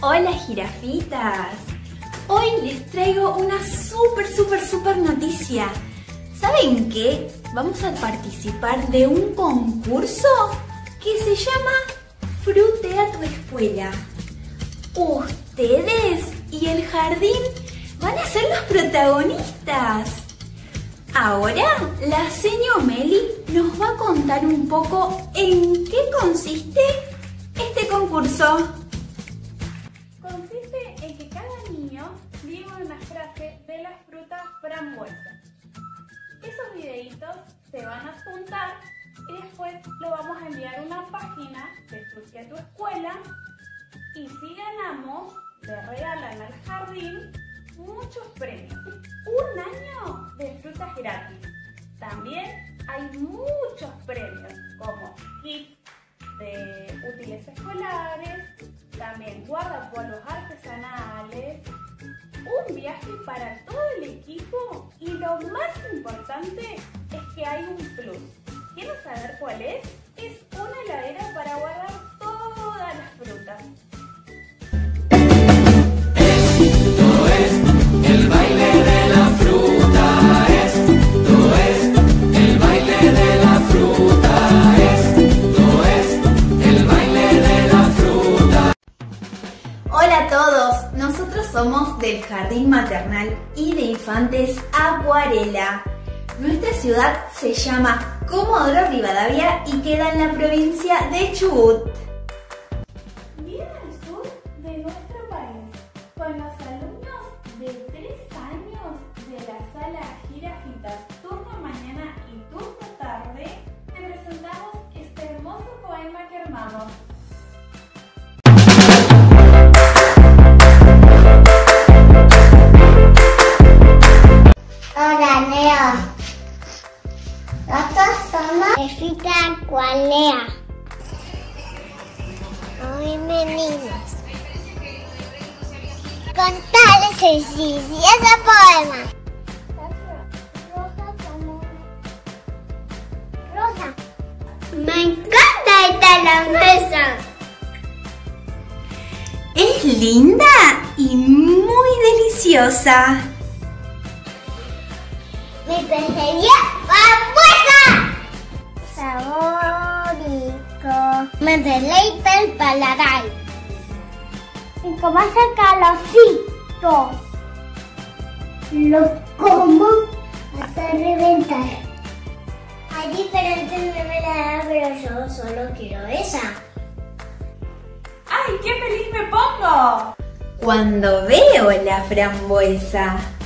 Hola jirafitas, hoy les traigo una súper noticia. ¿Saben qué? Vamos a participar de un concurso que se llama Frutea tu escuela. Ustedes y el jardín van a ser los protagonistas. Ahora la señor Meli nos va a contar un poco en qué consiste este concurso. Consiste en que cada niño diga una frase de las frutas frambuesas. Esos videitos se van a adjuntar y después lo vamos a enviar a una página de Frutea tu escuela, y si ganamos le regalan al jardín muchos premios. Un año de frutas gratis. También hay muchos premios como kits de útiles escolares, también guardapolvos artesanales, un viaje para todo el equipo y lo más importante es que hay un plus. ¿Quieren saber cuál es? Es una heladera para guardar todas las frutas. Esto es el baile de la fruta, esto es el baile de la fruta, esto es el baile de la fruta. Hola a todos, nosotros somos del Jardín Maternal y de Infantes Acuarela. Nuestra ciudad se llama Comodoro Rivadavia y queda en la provincia de Chubut. Bien al sur de nuestro país, con los alumnos de 3 años de la sala Jirafitas, turno mañana y turno tarde, te presentamos este hermoso poema que armamos. Hola, Leo. Nosotros somos de Frutea Acuarela. Hoy meninos. Contarles el ese poema. Rosa como rosa. Me encanta esta la mesa. Es linda y muy deliciosa. Mi pecería frambuesa. Sabor rico. Me deleita el paladar. Y como hace calorcito, lo como hasta reventar. Hay diferentes mermeladas, pero yo solo quiero esa. ¡Ay, qué feliz me pongo! Cuando veo la frambuesa.